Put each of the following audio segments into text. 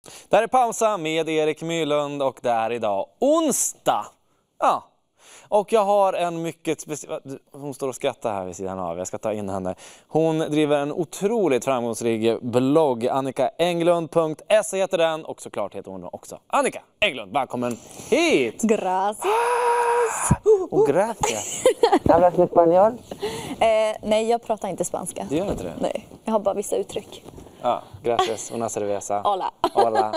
Där är pausa med Erik Myrlund och det är idag onsdag. Ja. Och jag har en mycket speciell... Hon står och skrattar här vid sidan av. Jag ska ta in henne. Hon driver en otroligt framgångsrik blogg. AnnikaEnglund.se heter den. Och såklart heter hon också Annika Englund. Välkommen hit! Gracias! Och gracias. ¿Hablas español? Nej, jag pratar inte spanska. Du gör inte det? Nej, jag har bara vissa uttryck. Ja, gracias. Una cerveza. Hola. Hola.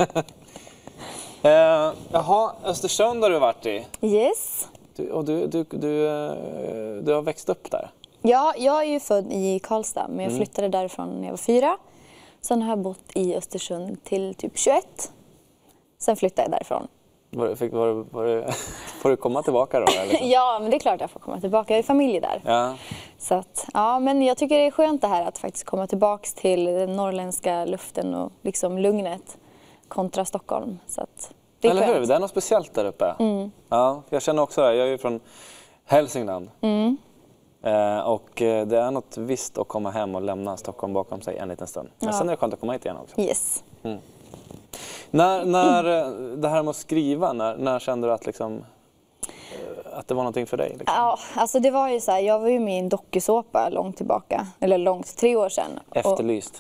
Jaha, Östersund har du varit i. Yes. Du har växt upp där. Ja, jag är ju född i Karlstad, men jag flyttade därifrån när jag var 4. Sen har jag bott i Östersund till typ 21. Sen flyttade jag därifrån. Får du komma tillbaka då? Eller? Ja, men det är klart jag får komma tillbaka. Jag är familj där. Ja. Så att, ja, men jag tycker det är skönt det här att faktiskt komma tillbaka till den norrländska luften och liksom lugnet kontra Stockholm. Så att det är Eller skönt. hur? Det är något speciellt där uppe. Ja, jag känner också det. Jag är ju från Hälsingland. Och det är något visst att komma hem och lämna Stockholm bakom sig en liten stund. Men sen är det skönt att komma hit igen också. Yes. När det här med att skriva, när kände du att, liksom, att det var någonting för dig? Liksom? Ja, alltså det var ju så här, jag var ju med i en dokusåpa långt tillbaka, eller långt, 3 år sedan. Efterlyst.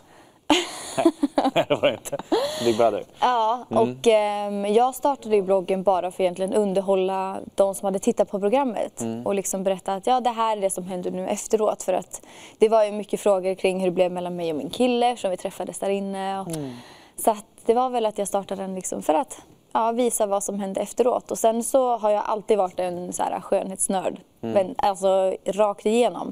Nej, det var det inte. Big Brother. Ja, och jag startade ju bloggen bara för egentligen underhålla de som hade tittat på programmet. Och liksom berätta att ja, det här är det som händer nu efteråt. För att det var ju mycket frågor kring hur det blev mellan mig och min kille som vi träffades där inne. Och, så att det var väl att jag startade den liksom för att visa vad som hände efteråt. Och sen så har jag alltid varit en så här skönhetsnörd. Men, alltså rakt igenom.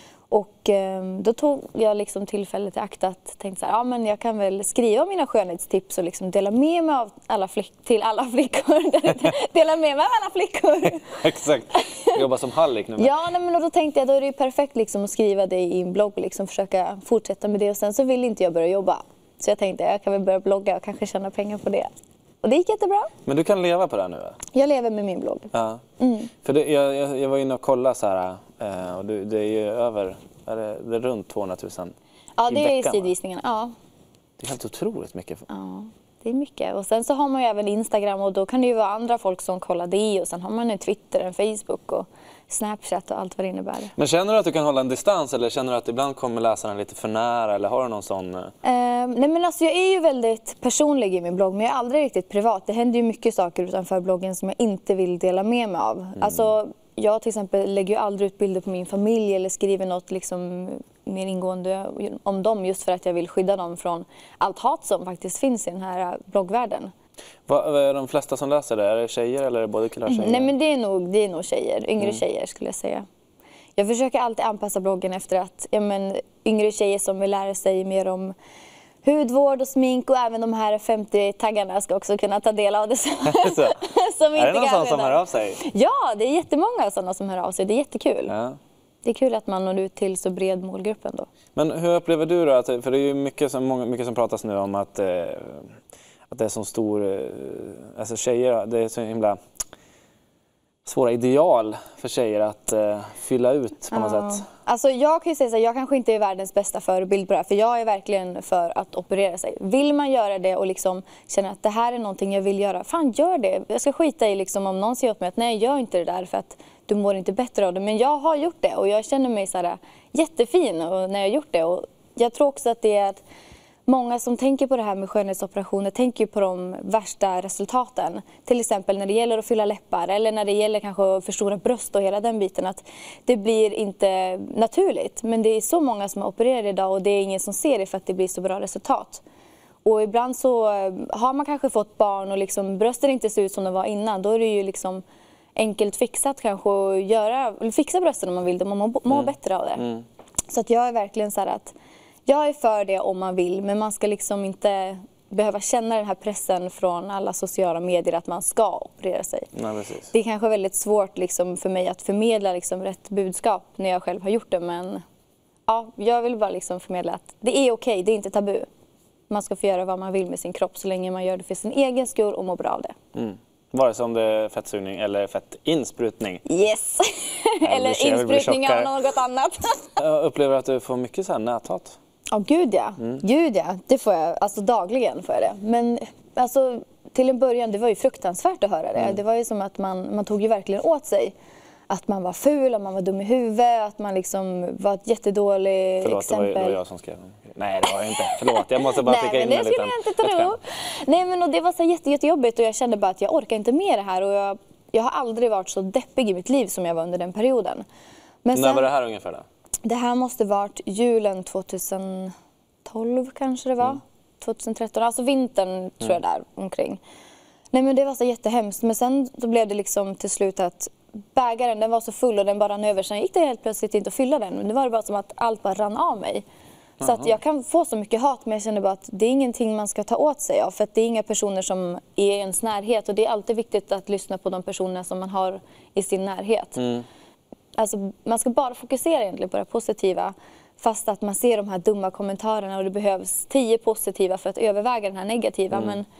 Och då tog jag liksom tillfället i akt att tänkte så här, ja men jag kan väl skriva mina skönhetstips och liksom dela med mig av till alla flickor. Dela med mig av alla flickor. Exakt. Jobba som hallick nu. Ja, nej, men då tänkte jag då är det ju perfekt liksom att skriva det i en blogg och liksom försöka fortsätta med det. Och sen så vill inte jag börja jobba. Så jag tänkte jag kan väl börja blogga och kanske tjäna pengar på det. Och det gick jättebra. Men du kan leva på det här nu? Jag lever med min blogg. Ja. För det, jag var inne och kollade så här, och det är ju över, det är runt 200 000 Ja, det i är veckan, sidvisningarna. Ja. Det är helt otroligt mycket. Ja, det är mycket. Och sen så har man ju även Instagram och då kan det ju vara andra folk som kollar det. Och sen har man en Twitter, en Facebook och Snapchat och allt vad det innebär. Men känner du att du kan hålla en distans eller känner du att ibland kommer läsarna lite för nära eller har du någon sån? Nej men alltså jag är ju väldigt personlig i min blogg men jag är aldrig riktigt privat. Det händer ju mycket saker utanför bloggen som jag inte vill dela med mig av. Alltså jag till exempel lägger ju aldrig ut bilder på min familj eller skriver något liksom mer ingående om dem just för att jag vill skydda dem från allt hat som faktiskt finns i den här bloggvärlden. Vad är de flesta som läser det? Är det tjejer eller är det både killar och tjejer? Nej men det är nog tjejer, yngre tjejer skulle jag säga. Jag försöker alltid anpassa bloggen efter att yngre tjejer som vill lära sig mer om hudvård och smink och även de här 50-taggarna ska också kunna ta del av det. Som är det någon sån som hör av sig? Ja, det är jättemånga sådana som hör av sig. Det är jättekul. Ja. Det är kul att man når ut till så bred målgrupp ändå. Men hur upplever du då? För det är ju mycket som pratas nu om att det är så stor... Alltså tjejer, det är så himla svåra ideal för tjejer att fylla ut på något sätt. Alltså jag kan ju säga så här, jag kanske inte är världens bästa förebild på det här. För jag är verkligen för att operera sig. Vill man göra det och liksom känna att det här är någonting jag vill göra. Fan, gör det. Jag ska skita i liksom om någon säger åt mig att nej, gör inte det där för att du mår inte bättre av det. Men jag har gjort det och jag känner mig så här jättefin när jag har gjort det. Och jag tror också att det är att många som tänker på det här med skönhetsoperationer tänker på de värsta resultaten. Till exempel när det gäller att fylla läppar eller när det gäller kanske att förstora bröst och hela den biten. Att det blir inte naturligt. Men det är så många som har opererat idag och det är ingen som ser det för att det blir så bra resultat. Och ibland så har man kanske fått barn och liksom brösten inte ser ut som de var innan. Då är det ju liksom enkelt fixat kanske att fixa brösten om man vill det. Man mår bättre av det. Så att jag är verkligen så här att jag är för det om man vill, men man ska liksom inte behöva känna den här pressen från alla sociala medier att man ska operera sig. Nej, precis. Det är kanske väldigt svårt liksom för mig att förmedla liksom rätt budskap när jag själv har gjort det, men ja, jag vill bara liksom förmedla att det är okej, det är inte tabu. Man ska få göra vad man vill med sin kropp så länge man gör det för sin egen skull och mår bra av det. Vare sig om det är fettsugning eller fettinsprutning. Yes! Eller insprutning av något annat. Jag upplever att du får mycket så här näthat. Ja, gud ja. Gud ja. Det får jag, alltså dagligen får jag det. Men alltså till en början, det var ju fruktansvärt att höra det. Det var ju som att man tog ju verkligen åt sig. Att man var ful, att man var dum i huvudet, att man liksom var ett jättedåligt exempel. Det var jag som skrev. Nej, det var jag inte. Förlåt, jag måste bara skicka in en liten... Nej, men det skulle jag inte tro. Nej, men och det var så jättejobbigt och jag kände bara att jag orkar inte med det här. Och jag har aldrig varit så deppig i mitt liv som jag var under den perioden. Men när var det här ungefär då? Det här måste varit julen 2012 kanske det var. 2013, alltså vintern tror jag där omkring. Nej, men det var så jättehemskt. Men sen så blev det liksom till slut att bägaren, den var så full och den bara rann över. Sen gick det helt plötsligt inte att fylla den. Men det var bara som att allt bara rann av mig. Så att jag kan få så mycket hat, men jag känner bara att det är ingenting man ska ta åt sig av. För att det är inga personer som är i ens närhet. Och det är alltid viktigt att lyssna på de personer som man har i sin närhet. Alltså, man ska bara fokusera egentligen på det positiva. Fast att man ser de här dumma kommentarerna och det behövs 10 positiva för att överväga den här negativa.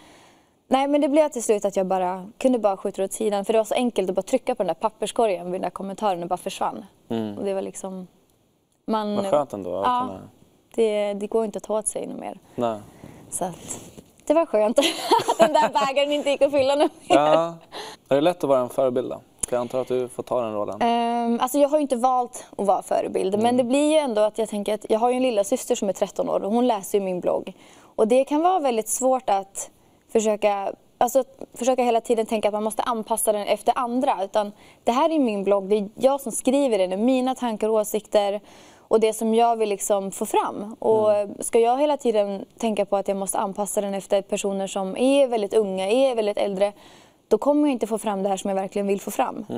Men det blev till slut att jag kunde bara skjuta åt sidan. För det var så enkelt att bara trycka på den där papperskorgen vid den där kommentaren och bara försvann. Och det var liksom... Vad skönt ändå. Ja, det går inte att ta åt sig något mer. Nej. Så att det var skönt att den där bägaren inte gick att fylla något mer. Ja. Är det lätt att vara en förebild då? Jag antar att du får ta den rollen. Alltså jag har ju inte valt att vara förebild. Men det blir ju ändå att jag tänker att jag har ju en lilla syster som är 13 år och hon läser ju min blogg. Och det kan vara väldigt svårt att försöka hela tiden tänka att man måste anpassa den efter andra. Utan det här är min blogg, det är jag som skriver den, det är mina tankar och åsikter. Och det som jag vill liksom få fram. Och ska jag hela tiden tänka på att jag måste anpassa den efter personer som är väldigt unga, är väldigt äldre. Då kommer jag inte få fram det här som jag verkligen vill få fram.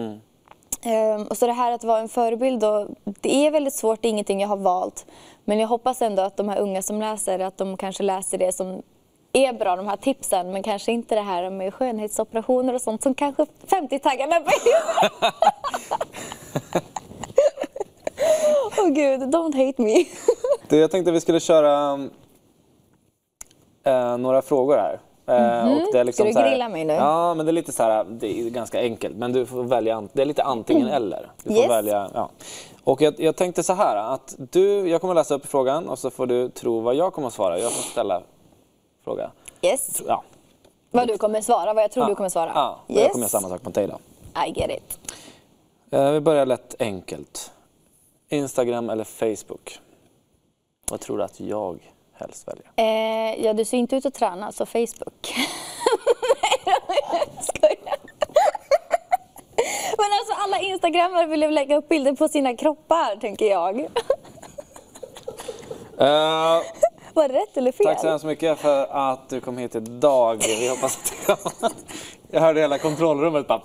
Och så det här att vara en förebild, då, det är väldigt svårt, det är ingenting jag har valt. Men jag hoppas ändå att de här unga som läser, att de kanske läser det som är bra, de här tipsen. Men kanske inte det här med skönhetsoperationer och sånt som kanske 50-taggarna behöver. Åh gud, don't hate me. Jag tänkte vi skulle köra några frågor här. Och det är liksom ska du grilla mig nu? Ja, men det är lite så här, det är ganska enkelt. Men du får välja, det är lite antingen eller. Du får välja, ja. Och jag tänkte så här, att jag kommer läsa upp frågan och så får du tro vad jag kommer att svara. Jag får ställa fråga. Yes. Ja. Vad du kommer svara, vad jag tror du kommer svara. Ja, yes. Jag kommer göra samma sak på dig då. I get it. Vi börjar lätt enkelt. Instagram eller Facebook? Vad tror du att jag helst väljer? Ja, du ser inte ut att träna, så Facebook. Nej, jag skojar. Men alltså alla Instagrammare vill ju lägga upp bilder på sina kroppar, tänker jag. Var det rätt eller fel? Tack så hemskt mycket för att du kom hit idag. Vi hoppas att det kommer. Jag hörde hela kontrollrummet bara...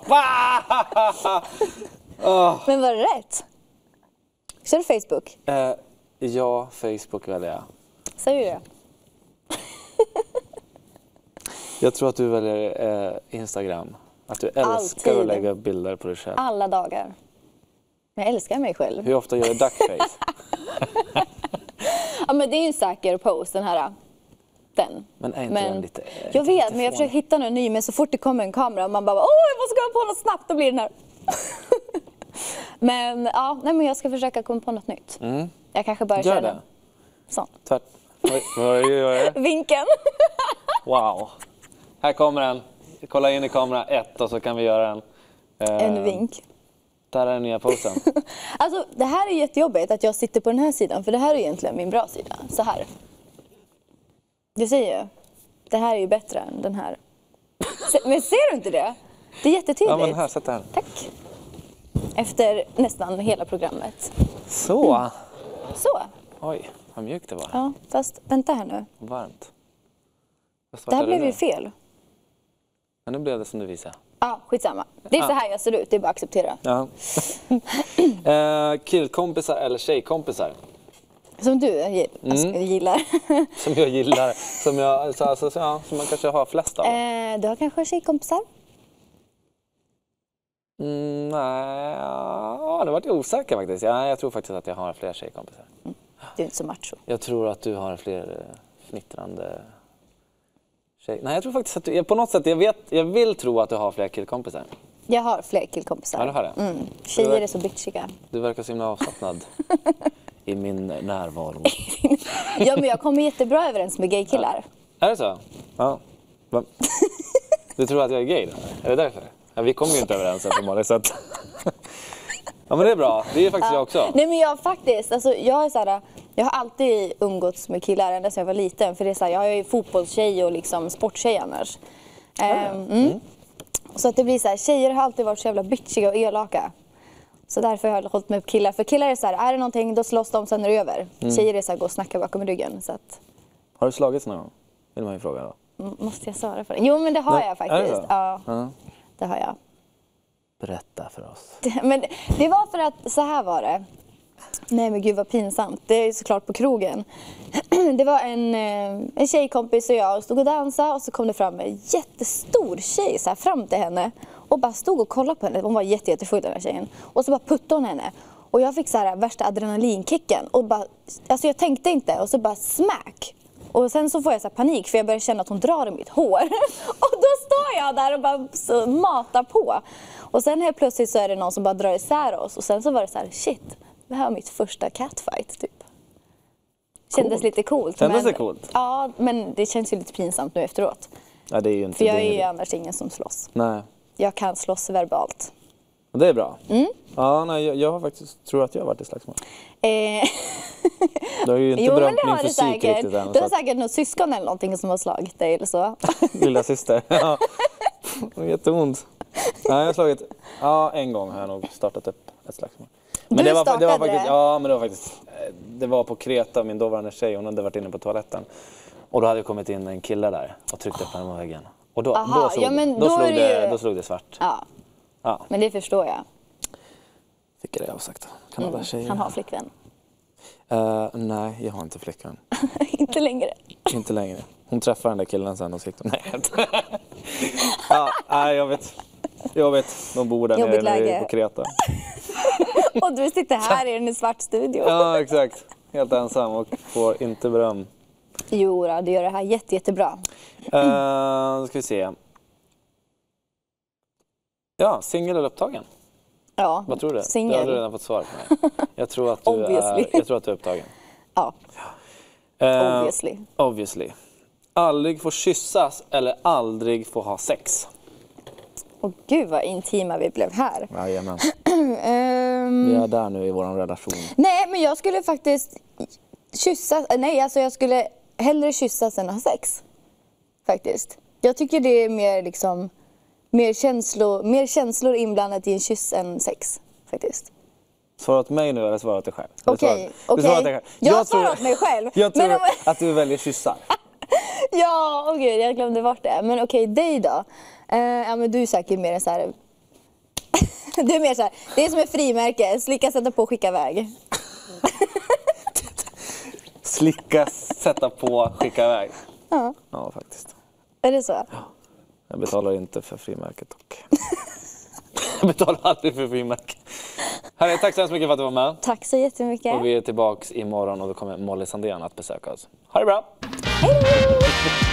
Men var det rätt? Kör du Facebook? Ja, Facebook väljer jag. Säger du det? Jag tror att du väljer Instagram. Att du älskar att lägga upp bilder på dig själv. Alla dagar. Men jag älskar mig själv. Hur ofta gör du duckface? Ja, men det är ju en säker post, den här. Den. Men är inte den lite... Jag vet, men jag försöker hitta någon ny. Men så fort det kommer en kamera och man bara, jag måste gå på något snabbt, då blir den här. Men ja, men jag ska försöka komma på något nytt. Jag kanske bara kör den. Sånt. Vinkeln. Wow. Här kommer den. Kolla in i kamera 1 och så kan vi göra en vink. Där är den nya posten. Alltså, det här är jättejobbigt att jag sitter på den här sidan. För det här är egentligen min bra sida. Så här. Du ser ju. Det här är ju bättre än den här. Men ser du inte det? Det är jättetydligt. Ja, men här, sätt den. Tack. Efter nästan hela programmet. Så. Så. Oj, vad mjukt det var. Ja, fast vänta här nu. Varmt. Det här blev ju fel. Men nu blev det som du visade. Ja, skitsamma. Det är så här jag ser ut, det är bara att acceptera. Ja. Killkompisar eller tjejkompisar? Som du gillar. Som jag gillar. Som man kanske har flest av. Du har kanske tjejkompisar? Nej, det var jag osäker faktiskt. Jag tror faktiskt att jag har fler tjejkompisar. Du är inte så macho. Jag tror att du har fler fnittrande tjej. Nej, jag tror faktiskt att du... På något sätt, jag vill tro att du har fler killkompisar. Jag har fler killkompisar. Ja, du har det. Tjejer är så bitchiga. Du verkar så himla avslappnad. i min närvaro. Ja, men jag kommer jättebra överens med gaykillar. Är det så? Ja. Du tror att jag är gay då? Är det därför? Ja, vi kommer ju inte överens uppenbarligen så att... Ja, men det är bra. Det är faktiskt jag också. Nej, men jag faktiskt, alltså jag är så här, jag har alltid umgåtts med killar ända sedan jag var liten. För det är så här, jag är ju fotbollstjej och liksom sporttjej annars. Så att det blir så här, tjejer har alltid varit så jävla bitchiga och elaka. Så därför har jag hållit med killar. För killar är så här, är det någonting då slåss de, sen är det över. Tjejer är så här, gå och snacka bakom ryggen. Så att... Har du slagits någon gång? Vill man ju fråga då. Måste jag svara för det? Jo, men det har jag faktiskt. Det ja, det har jag. Berätta för oss. Men det var för att, så här var det. Nej men gud vad pinsamt. Det är såklart på krogen. Det var en tjejkompis och jag stod och dansade och så kom det fram en jättestor tjej så här fram till henne. Och bara stod och kollade på henne. Hon var jättefull den här tjejen. Och så bara puttade hon henne. Och jag fick så här värsta adrenalinkicken. Och bara, alltså jag tänkte inte och så bara smack. Och sen så får jag så här panik för jag börjar känna att hon drar i mitt hår. Och då står jag där och bara så matar på. Och sen helt plötsligt så är det någon som bara drar isär oss. Och sen så var det så här, shit, det här var mitt första catfight typ. Kändes lite coolt. Kändes det coolt? Ja, men det känns ju lite pinsamt nu efteråt. Ja, det är ju inte för jag det. är ju annars ingen som slåss. Nej. Jag kan slåss verbalt. Och det är bra. Ja, nej, jag har faktiskt, tror att jag har varit i slagsmål. Du har ju inte berömt min fysik riktigt än. Du har säkert något syskon eller någonting som har slagit dig eller så. Lilla syster. Ja. Det var jätteont. Nej, jag har slagit... Ja, en gång har jag nog startat upp ett slagsmål. Men det var faktiskt, ja, men det var faktiskt... Det var på Kreta, min dåvarande tjej. Hon hade varit inne på toaletten. Och då hade det kommit in en kille där och tryckt upp henne på väggen. Och då slog det svart. Ja, men det förstår jag. Fick jag det avsagt. Kan alla tjejer. Han har flickvän. Nej, jag har inte flickvän. Inte längre. Inte längre. Hon träffade den där killen sen och så gick de... Nej, jag vet. De bor där nere på Kreta. Och du sitter här i en svart studio. Ja, exakt. Helt ensam och får inte beröm. Jo, du gör det här jättebra. Ska vi se. Ja, singel eller upptagen? Ja, vad tror du? Singel. Det har du redan fått svar på mig. Jag tror att du är upptagen. Ja. Obviously. Aldrig få kyssas eller aldrig få ha sex. Åh gud vad intima vi blev här. Jajamän. Vi är där nu i vår relation. Nej, men jag skulle faktiskt kyssas. Nej, alltså jag skulle hellre kyssas än ha sex. Faktiskt. Jag tycker det är mer liksom mer känslor inblandat i en kyss än sex faktiskt. Svara åt mig nu eller svara åt dig själv? Okej. Jag svarar åt mig själv. Jag tror att du väljer kyssar. Ja, okej, jag glömde bort det. Men okej, dig då? Ja, men du är säkert mer så här... Du är mer så här, det är som ett frimärke. Slicka, sätta på, skicka iväg. Slicka, sätta på, skicka iväg. Ja. Ja, faktiskt. Är det så? Ja. Jag betalar inte för frimärket dock. Jag betalar aldrig för frimärket. Hörru, tack så hemskt mycket för att du var med. Tack så jättemycket. Och vi är tillbaka imorgon och då kommer Molly Sandén att besöka oss. Ha det bra! Hej!